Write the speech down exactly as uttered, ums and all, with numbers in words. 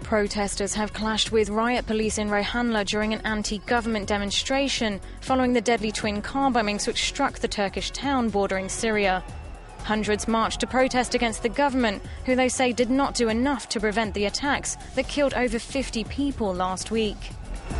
Protesters have clashed with riot police in Rohanla during an anti-government demonstration following the deadly twin car bombings which struck the Turkish town bordering Syria. Hundreds marched to protest against the government, who they say did not do enough to prevent the attacks that killed over fifty people last week.